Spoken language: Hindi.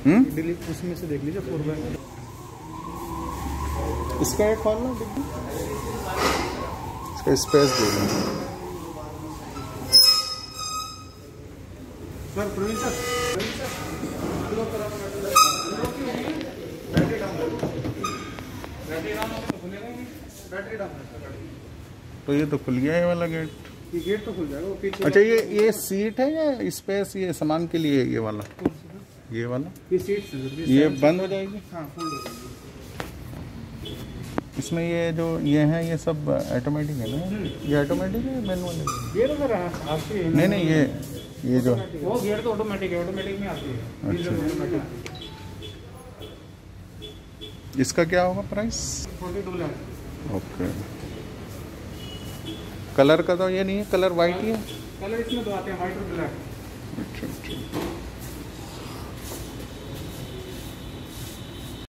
उसमें से देख लीजिए 4x। इसका एक खोलना डिग्गी, इसका स्पेस दे दें sir. Praveen sir, battery down. तो ये तो खुल गया ये वाला गेट। ये गेट तो खुल जाएगा वो पीछे। अच्छा, ये सीट है या स्पेस, ये सामान के लिए ये वाला? ये वाला, ये सीट से ये बंद हो जाएगी? हाँ, फोल्ड हो जाएगी। इसमें ये जो ये है ये सब ऑटोमेटिक है ना? ये ऑटोमेटिक है मैनुअल है? ये तो सर आपकी है। नहीं, ये जो वो गेट तो ऑटोमेटिक है, ऑटोमेटिक में आती है। अच्छा। इसका क्या होगा प्राइस? 42 लाख। ओके। कलर का तो ये नहीं है, कलर वाइट ही है। कलर इसमें दो आते हैं, व्हाइट और ब्लैक। अच्छा।